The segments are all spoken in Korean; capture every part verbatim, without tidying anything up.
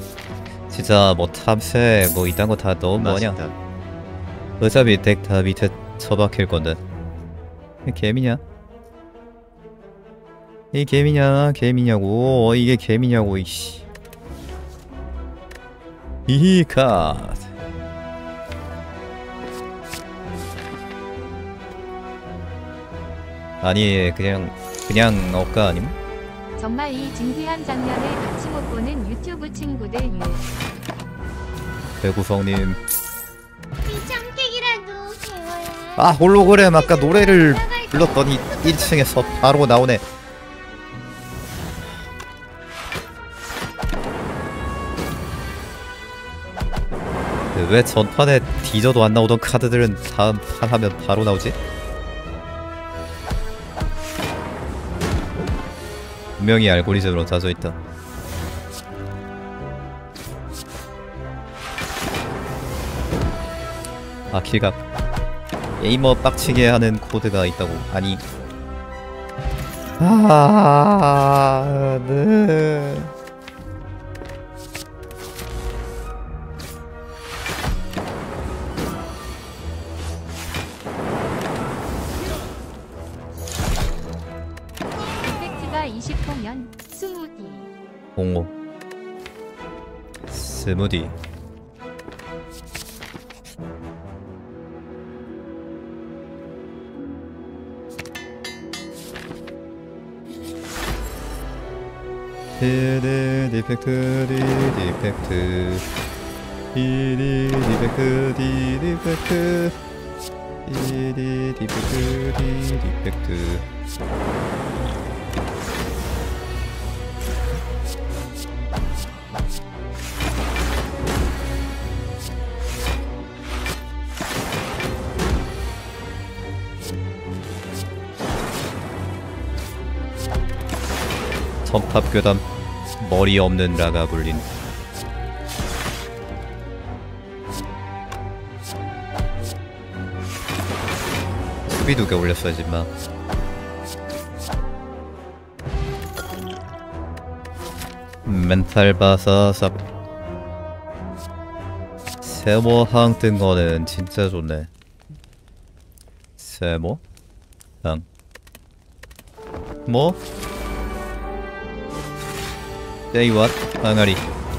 진짜 뭐 탐색 뭐 이딴 거 다 너무 뭐냐. 어차피 덱 다 밑에 처박힐 건데. 이 개미냐? 이 개미냐? 개미냐고. 어, 이게 개미냐고. 이씨. 이 카드. 아니 그냥 그냥 억까 아님? 정말 이 진귀한 장면을 같이 못 보는 유튜브 친구들 유. 배구성님. 이 점객이라도 배워야. 아 홀로그램 아까 노래를 불렀더니 일 층에서 바로 나오네. 왜 전판에 뒤져도 안 나오던 카드들은 다음 판 하면 바로 나오지? 분명히 알고리즘으로 짜져있다. 아 킬각. 게이머 빡치게 하는 코드가 있다고. 아니 아... 네... 이펙트가 이십 호면 스무디. 공오 스무디. 디디 디펙트 디디펙트 디디 디펙트 디디펙트 디디 디펙트 디디펙트. 선탑괴담 머리 없는 라가블린. 수비 두 개 올렸어야지 인마. 멘탈 바사삭. 세모항 뜬 거는 진짜 좋네. 세모? 항. 뭐? Say what? 항아리.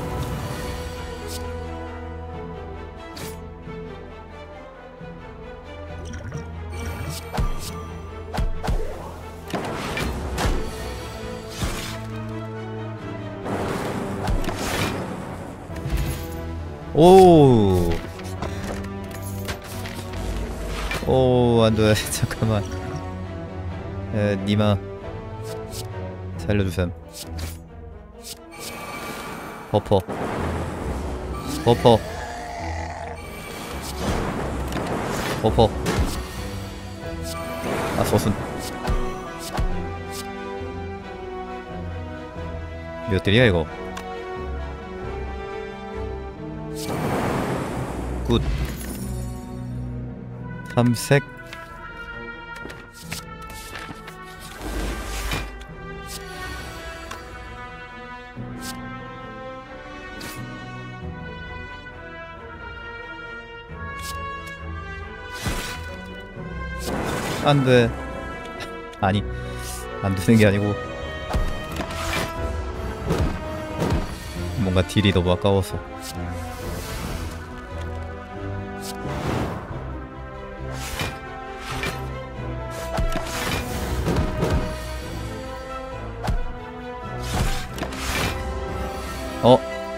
오. 오, 안 돼. 잠깐만. 에, 니마. 살려주셈. 버퍼. 버퍼. 버퍼. 아, 서순. 몇 딜이야, 이거? 굿. 탐색. 안 돼. 아니, 안 되는 게 아니고 뭔가 딜이 너무 아까워서. 어?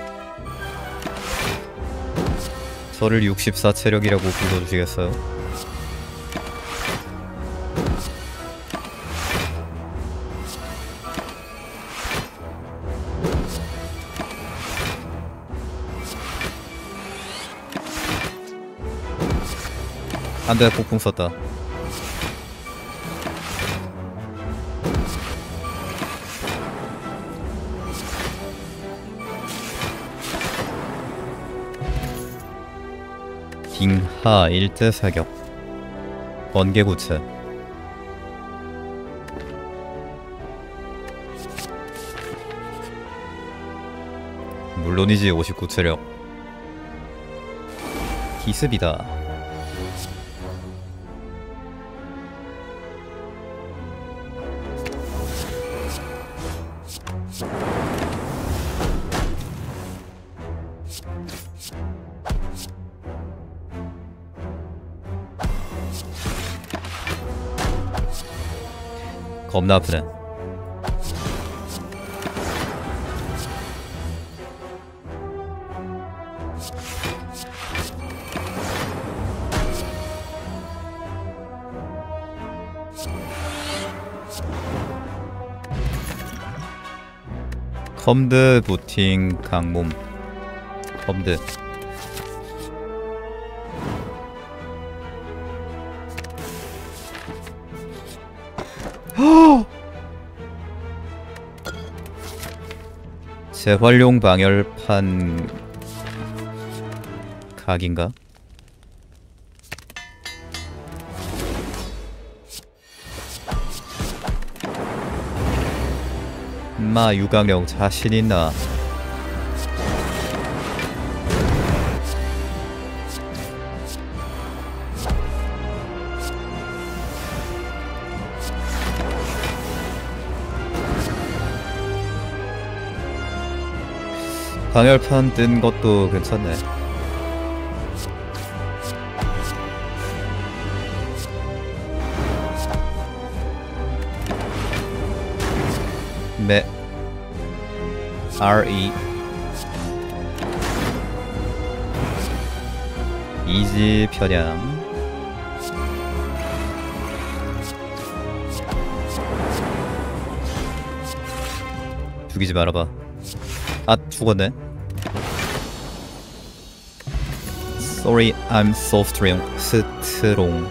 저를 육십사 체력이라고 불러주시겠어요? 안돼, 폭풍 썼다. 딩하 일제 사격. 번개구체. 물론이지. 오십구 체력. 기습이다. 겁나 아프네. 컴드 부팅 강몸. 컴드. 재활용 방열판 각인가? 마 유강령 자신 있나? 방열판 뜬 것도 괜찮네. 매 알이 이지 편향. 죽이지 말아봐. 아, 죽었네. Sorry, I'm so strong. 스트롱.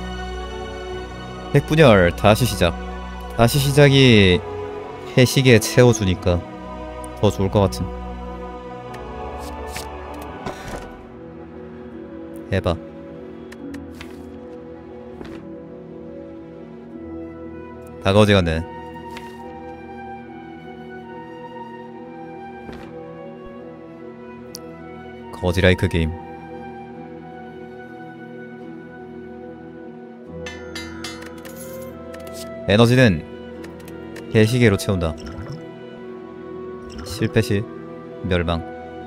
핵분열 다시 시작. 다시 시작이 해시계 채워주니까 더 좋을 것 같은. 해봐. 다 거지 같네. 거지라이크 게임. 에너지는 개시계로 채운다. 실패 시 멸망.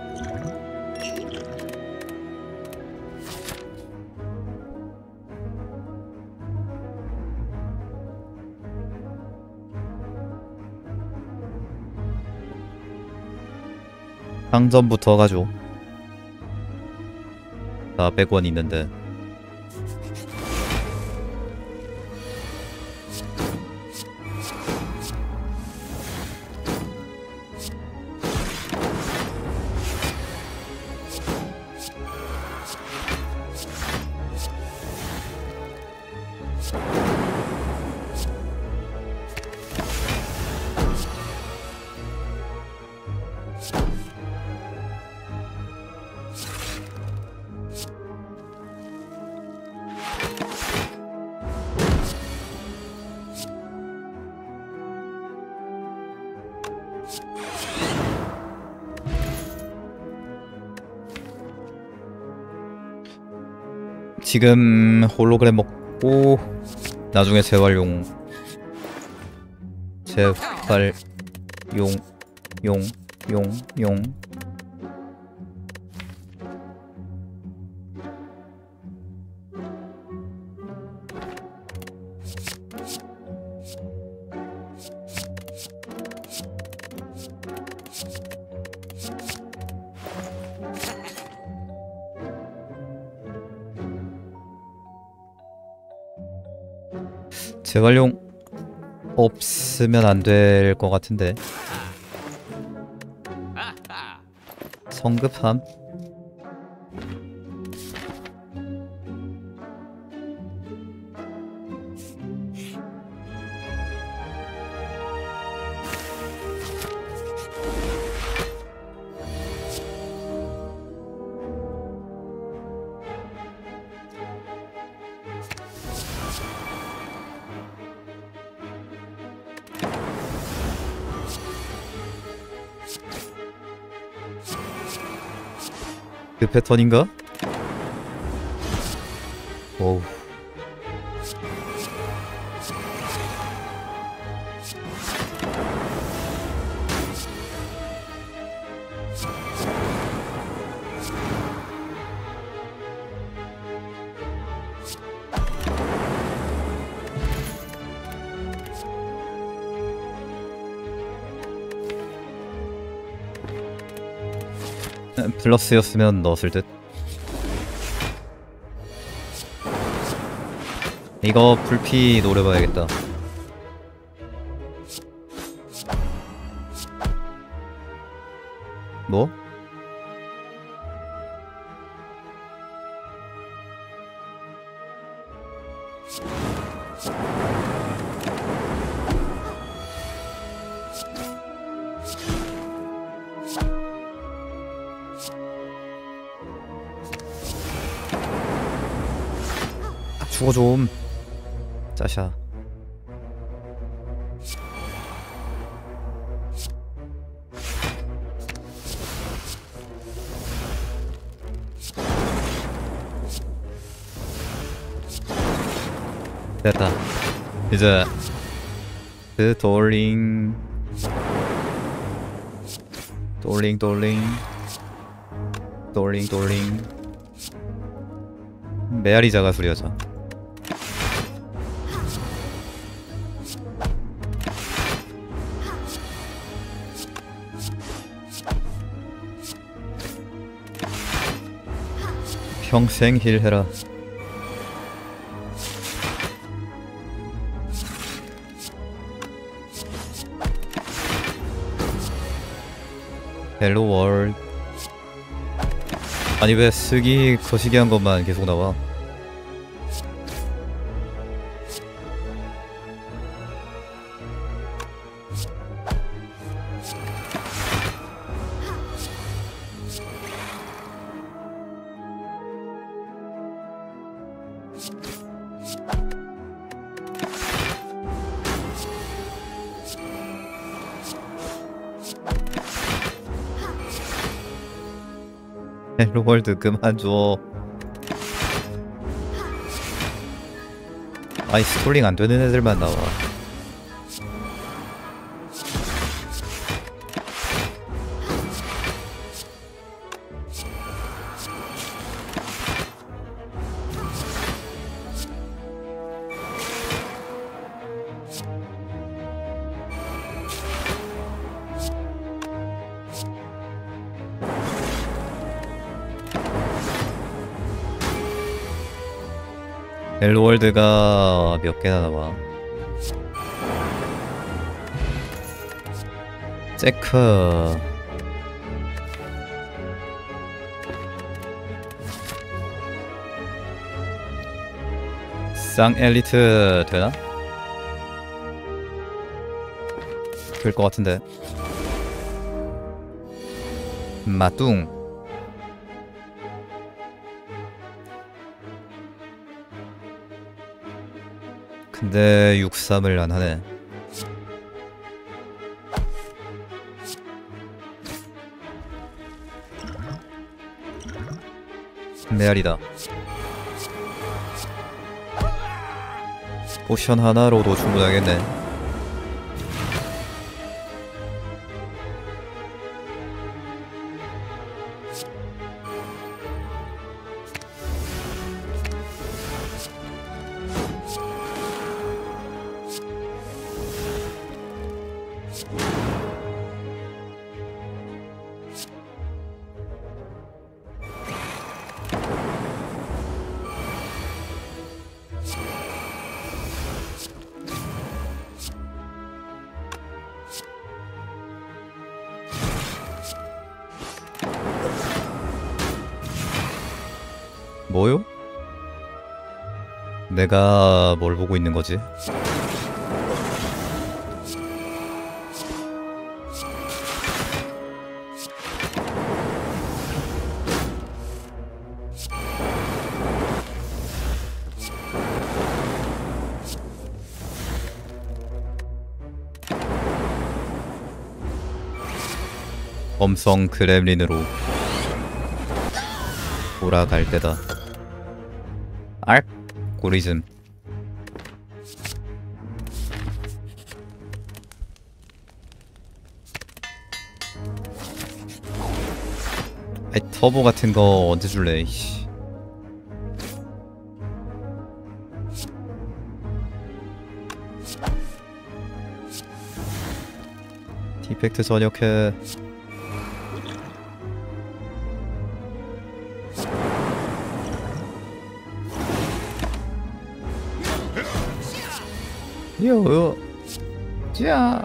상점부터 가죠. 사백 원 있는데. 지금 홀로그램 먹고 나중에 재활용 재활용 용 용 용 재활용 없으면 안 될 것 같은데. 성급함? 그 패턴인가? 오우. 플러스였으면 넣었을 듯. 이거 불피 노려봐야겠다. 뭐? 죽어 좀. 짜샤. 됐다. 이제 그 돌링 돌링 돌링 돌링 돌링 메아리 자가수리 하자. 평생 힐 해라. 헬로 월드. 아니 왜 쓰기 거시기 한 것만 계속 나와? 헬로 월드 그만 줘. 아이 스톨링 안 되는 애들만 나와. 헬로월드가 몇 개나 나와? 체크. 쌍 엘리트 되나? 될 것 같은데. 마뚱. 근데 육삼을 안 하네. 메아리다. 포션 하나로도 충분하겠네. 뭐요? 내가 뭘 보고 있는 거지? 엄성 그렘린으로 돌아갈 때다. 알 고리즘. 아이 터보 같은 거 언제 줄래? 이씨. 디펙트 전역해. 요, 자.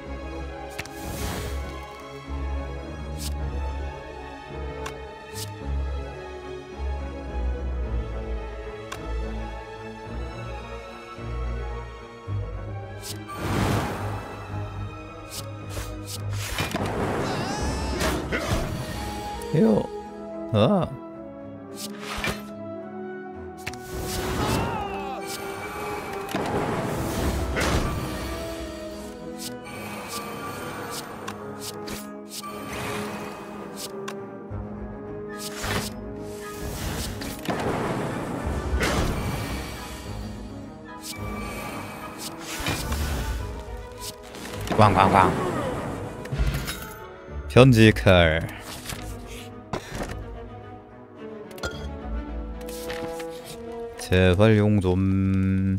요, 아. 꽝꽝꽝. 편지칼. 재활용 좀.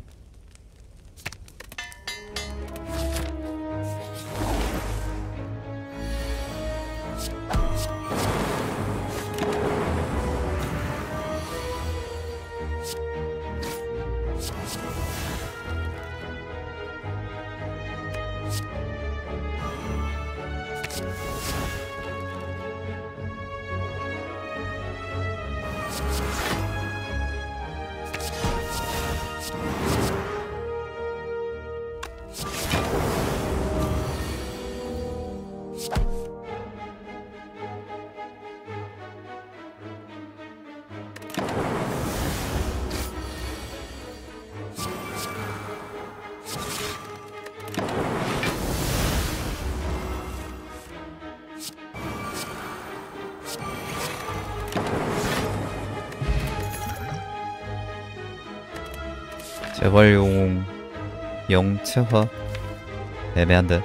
재활용 영체화 애매한데.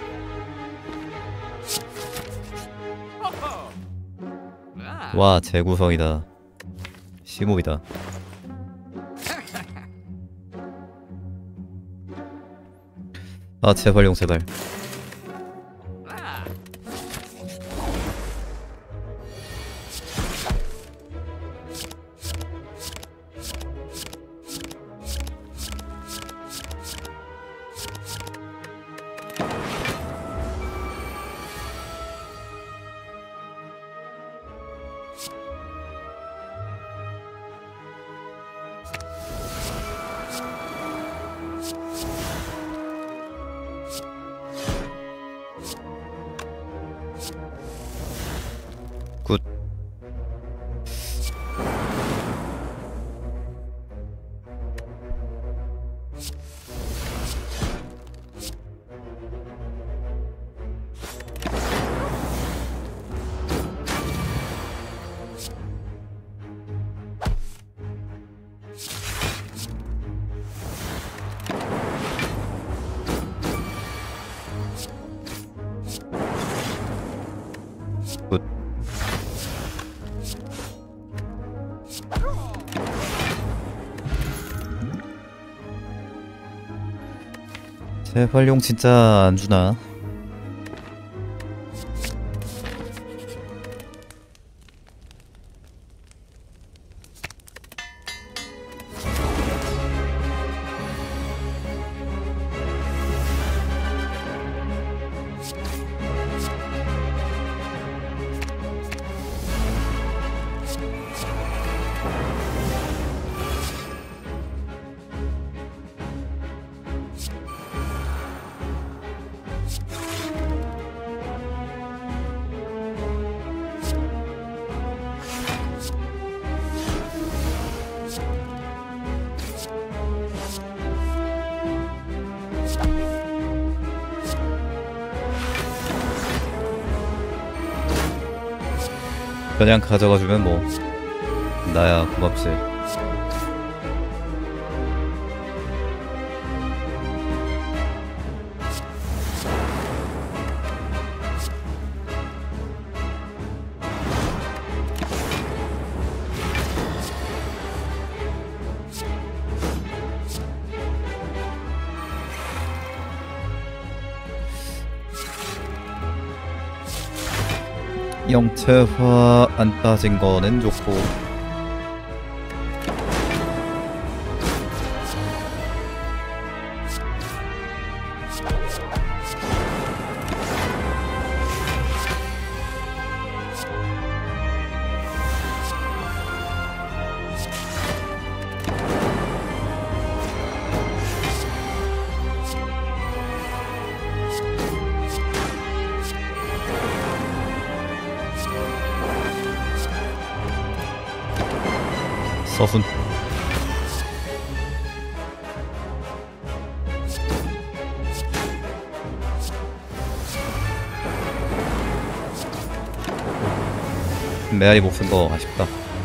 와 재구성이다. 시몹이다. 아 재활용 제발. 굿. 굿. 재활용 진짜 안 주나? 그냥 가져가주면 뭐 나야 고맙지. 영체화 안 빠진 거는 좋고. 서순. 메아리 못 쓴 거 아쉽다.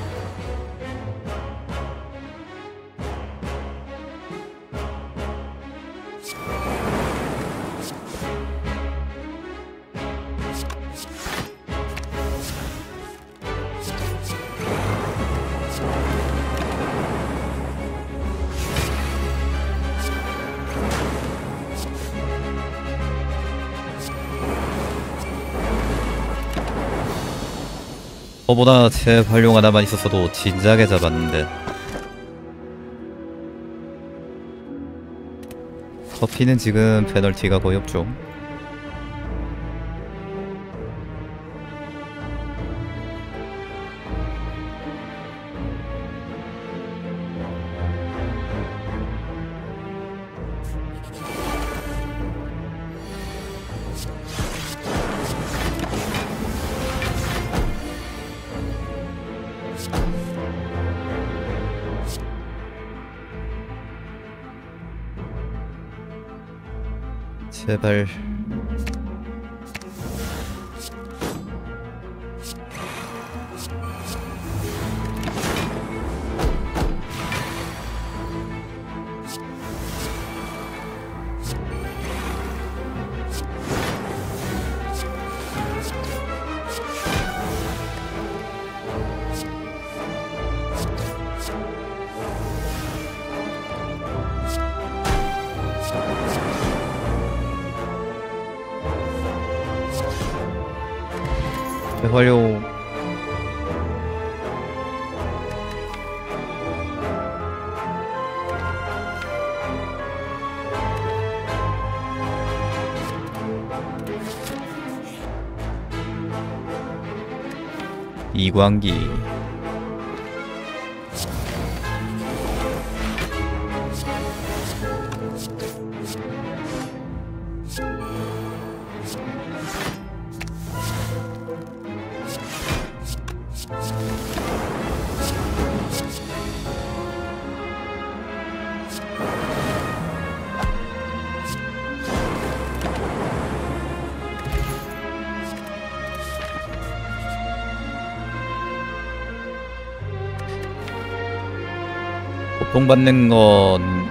저보다 제 활용 하나만 있었어도 진작에 잡았는데. 커피는 지금 페널티가 거의 없죠. 제발. 활용. 이광기. 고통받는 건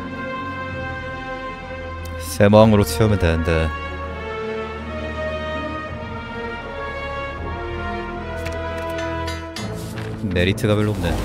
세모항으로 채우면 되는데. 메리트가 별로 없네.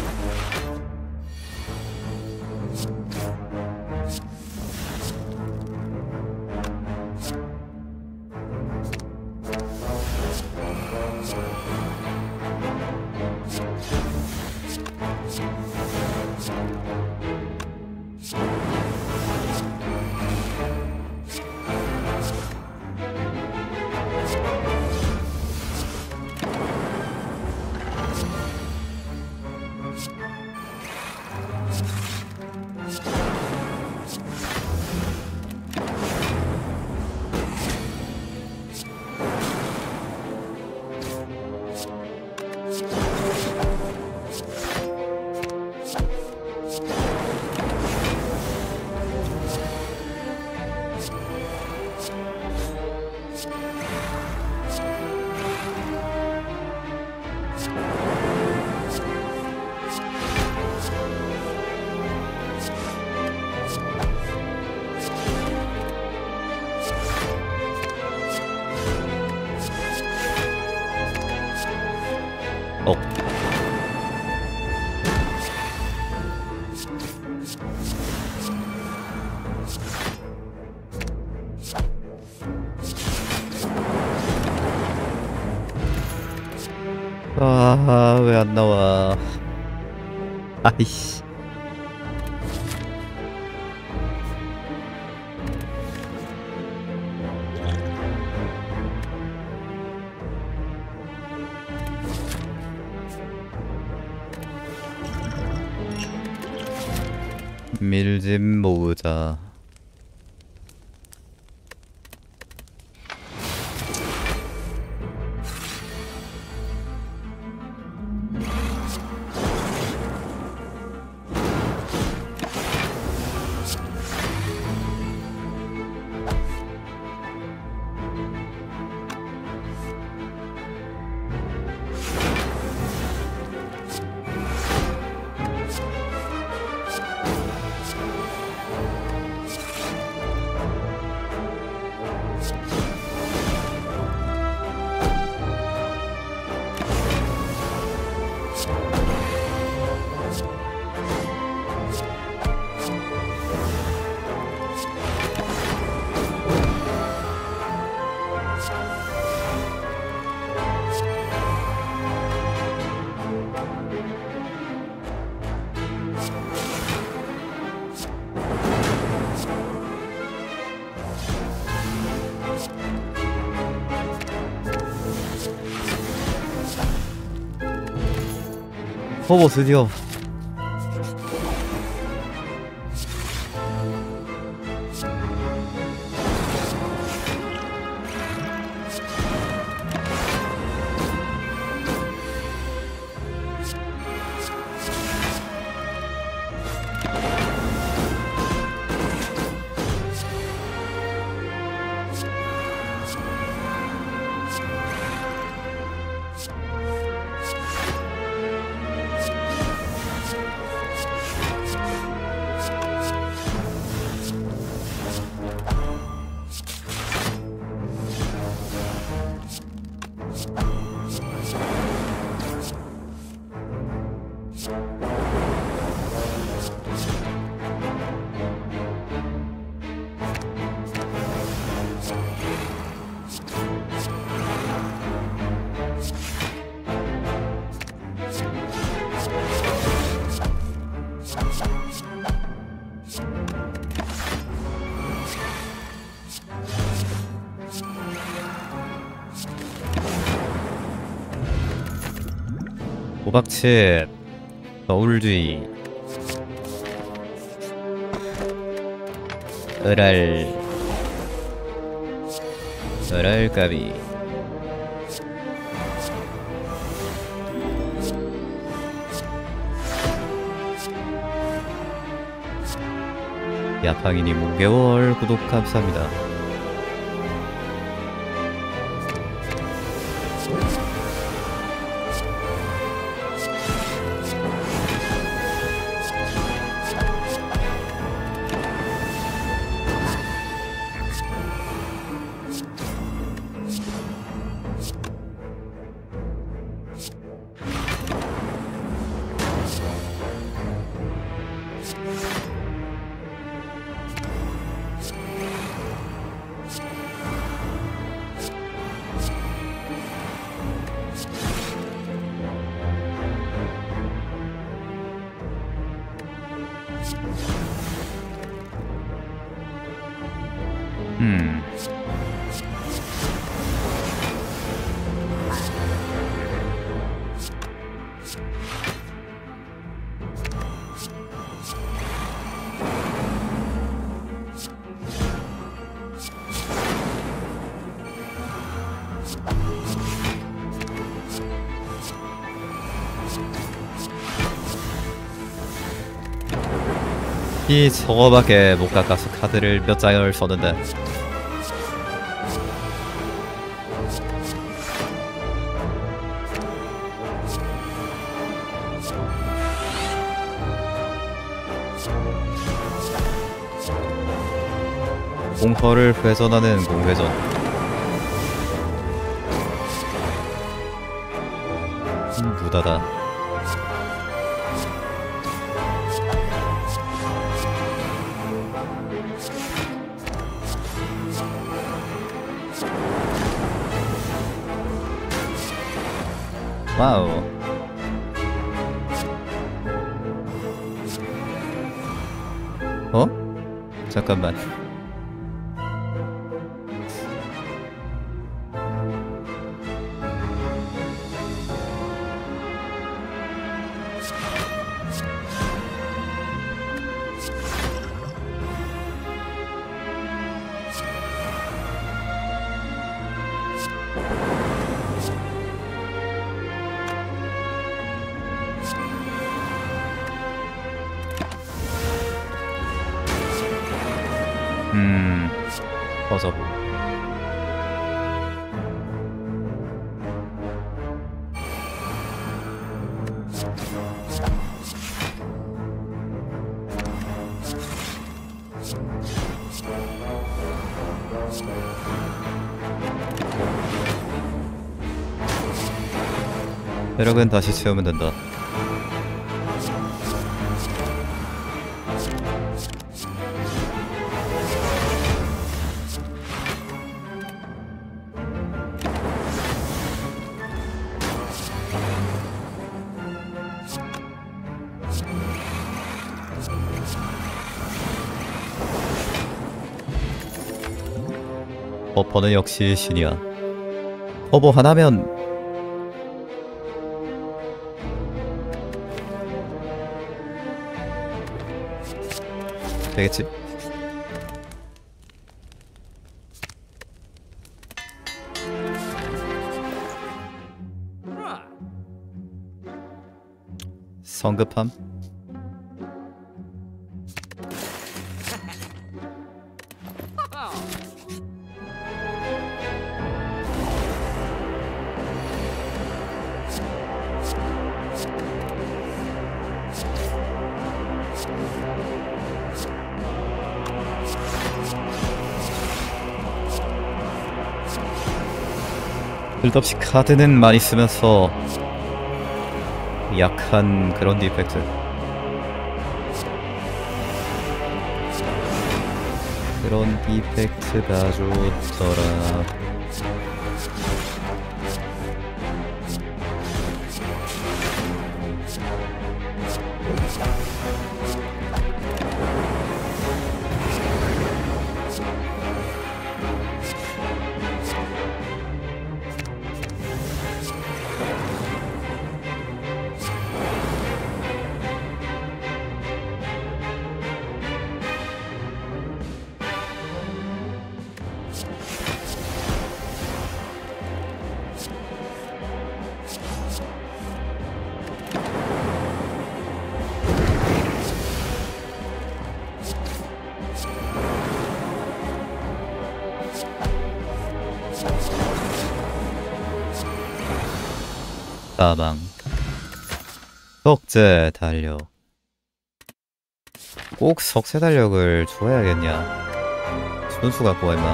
어. 아, 왜 안 나와? 아이씨. 밀짚 모으자. 허버 드디어. 호박칩, 서울주의, 으랄, 으랄까비. 야팡이님 오 개월 구독 감사합니다. 음. 이 저거밖에 못 깎아서 카드를 몇 장을 썼는데. 공허를 회전하는 공회전. 음, 무다다. 와우. 어? 잠깐만. 음, 버섯. 혈액은 다시 채우면 된다. 버퍼는 역시 신이야. 터보 하나면 되겠지? 성급함? 쓸데없이 카드는 많이 쓰면서 약한 그런 디펙트. 그런 디펙트가 좋더라. 사망. 석재 달력. 꼭 석재 달력을 줘야겠냐? 순수 갖고 와 임마.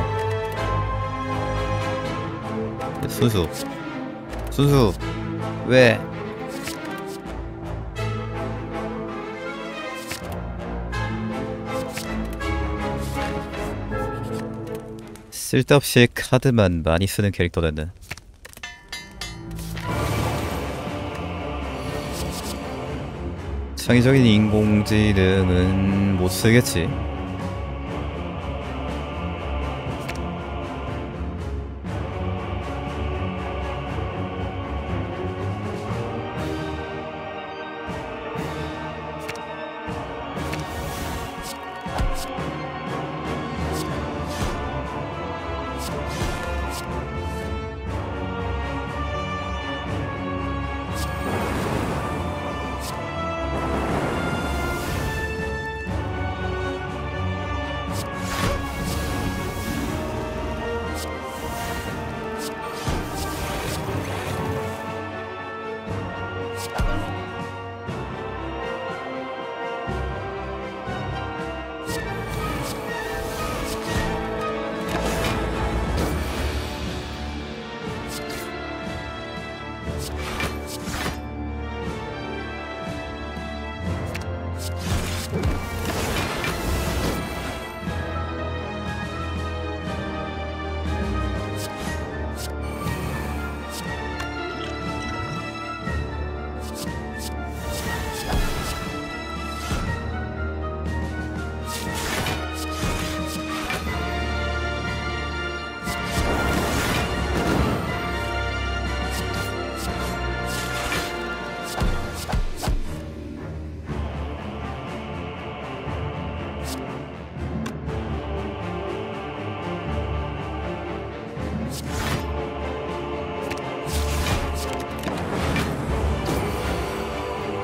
순수. 순수. 왜? 쓸데없이 카드만 많이 쓰는 캐릭터 됐네. 창의적인 인공지능은 못 쓰겠지.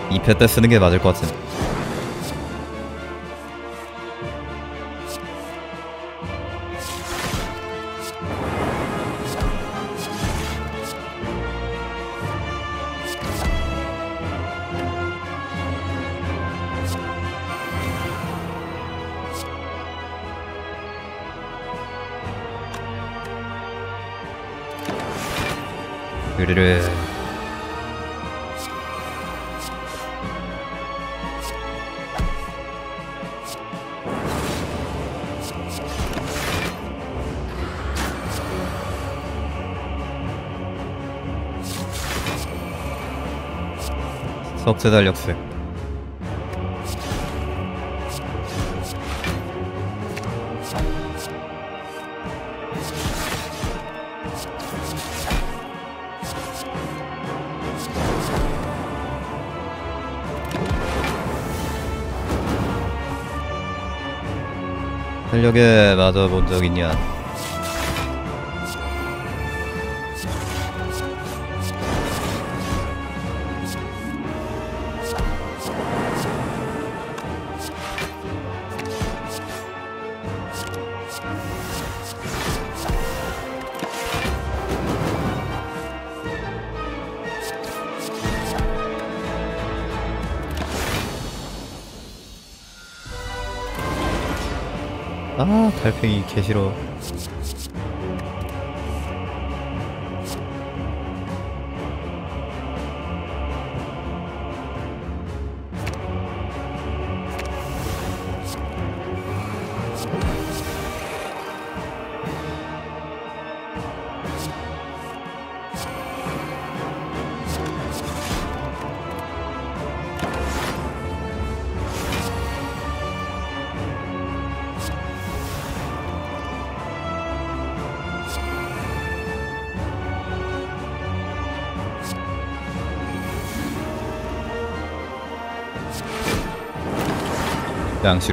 이 표 때 쓰는 게 맞을 것 같은. 으르르. 석재 달력색. 달력에 맞아본 적 있냐? 아, 달팽이 개싫어. 양시로.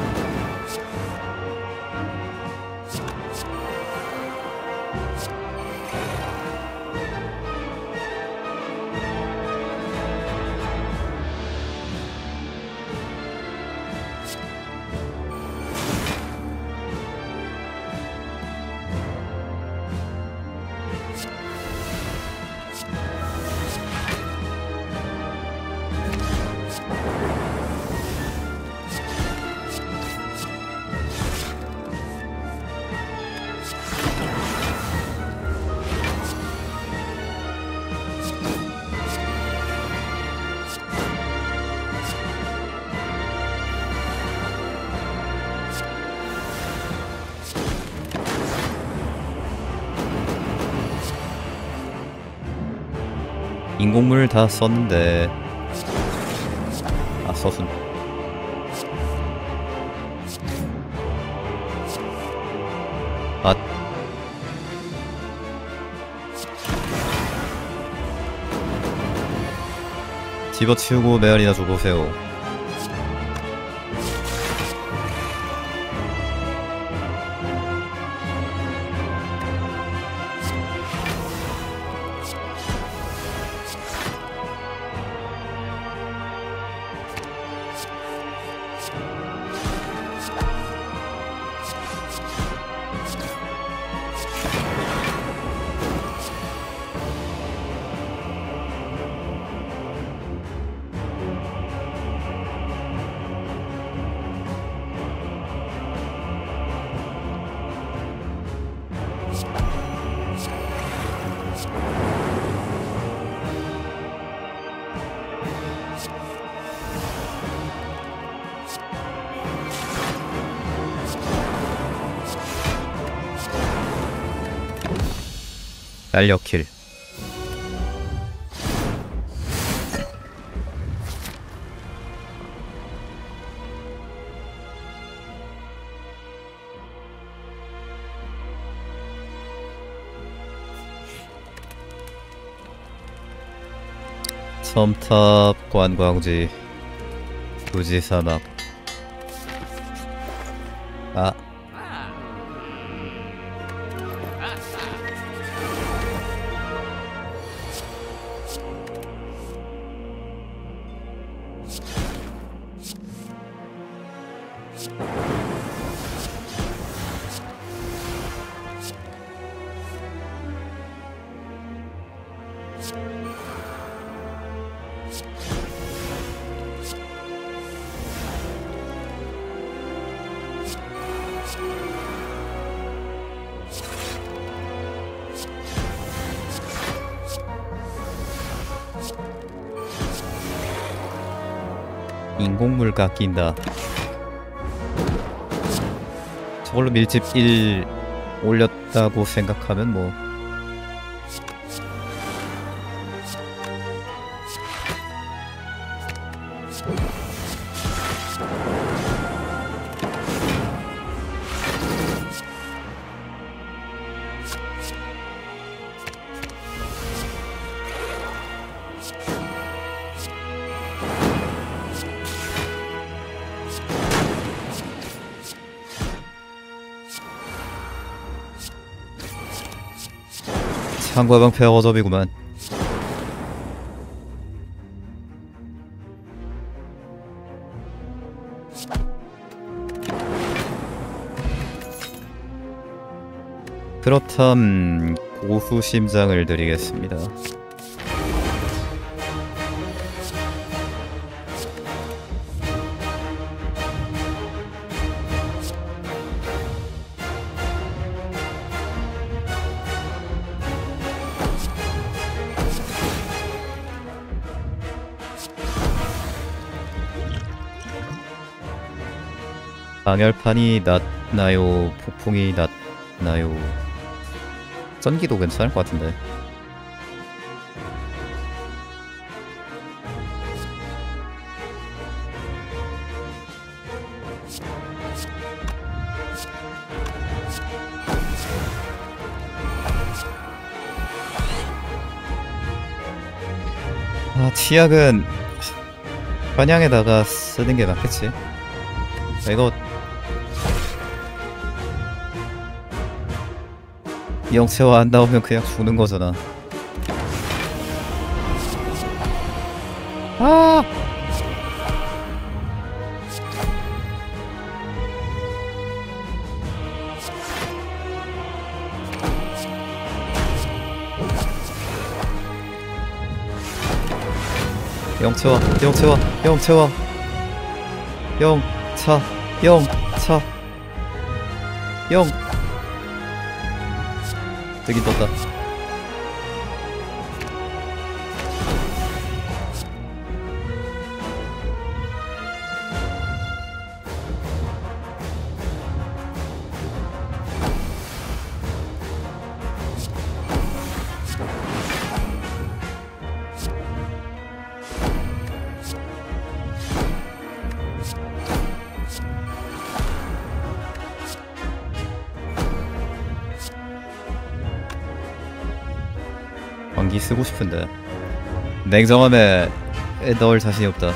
인공물 다 썼는데. 아, 썼음. 아, 집어치우고 메아리나 줘보세요. 달력킬. 섬탑 관광지 부지사막. 아, 인공물가 낀다. 저걸로 밀집 일 올렸다고 생각하면 뭐 상과방패 어접이구만. 그렇담 고수심장을 드리겠습니다. 방열판이 낫나요? 폭풍이 낫나요? 전기도 괜찮을 것 같은데. 아, 치약은 반향에다가 쓰는 게 맞겠지. 이거 영체화 안 나오면 그냥 죽는 거잖아. 아! 영체화, 영체화, 영체화, 영차, 영차, 영. 뜨긴 떴다. 광기 쓰고 싶은데 냉정함에 넣을 자신이 없다.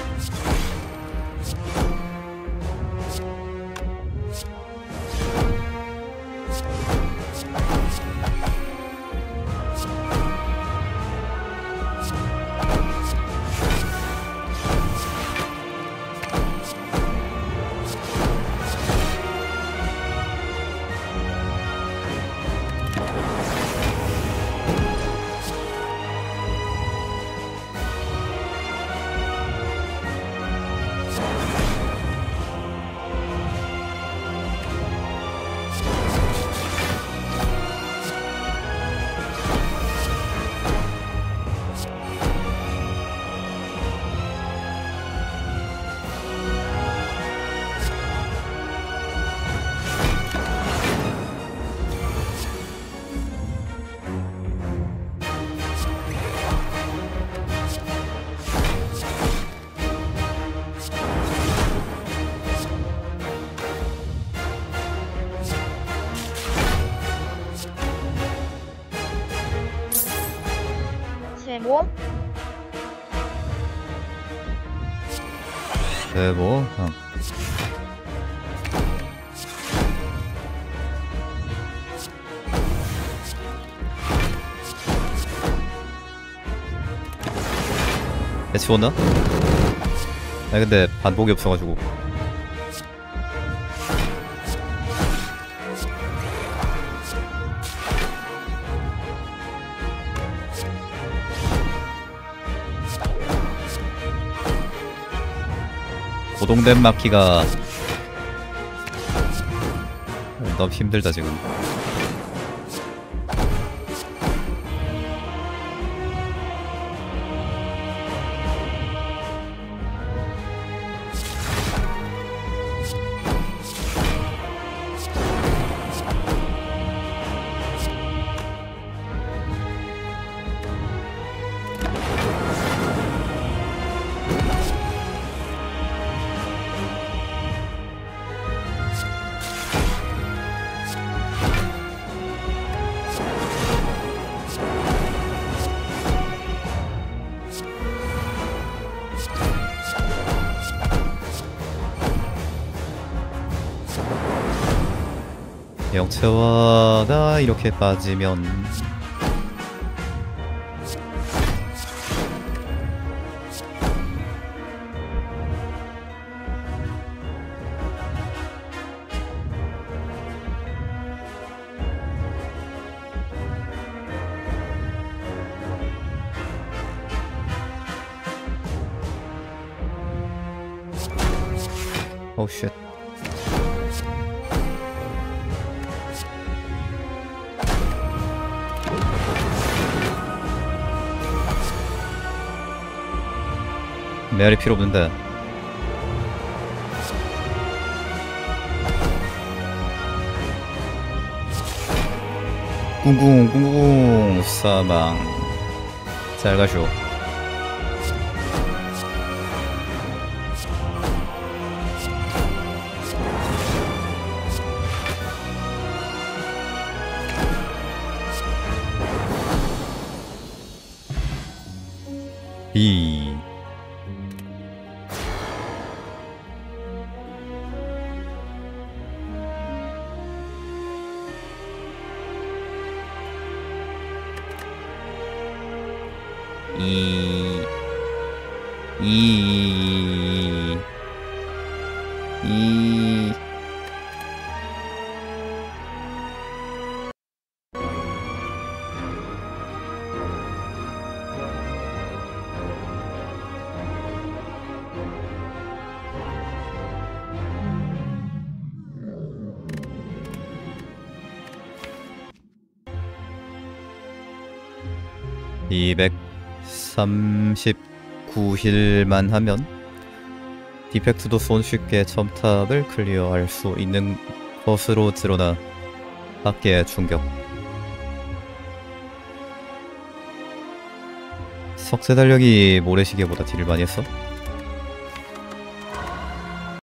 제모? 네, 뭐 어. 배치 왔나? 아니 근데 반복이 없어가지고 고동된 막기가 너무 힘들다 지금. 영체화가 이렇게 빠지면 오 쉣. 메아리 필요 없는데. 꿍꿍 꿍꿍 사망. 잘 가쇼. 이 이, 이, 이, 이백삼십구 힐만 하면 디펙트도 손쉽게 첨탑을 클리어할 수 있는 것으로 드러나 밖의 충격. 석쇠 달력이 모래시계보다 딜을 많이 했어?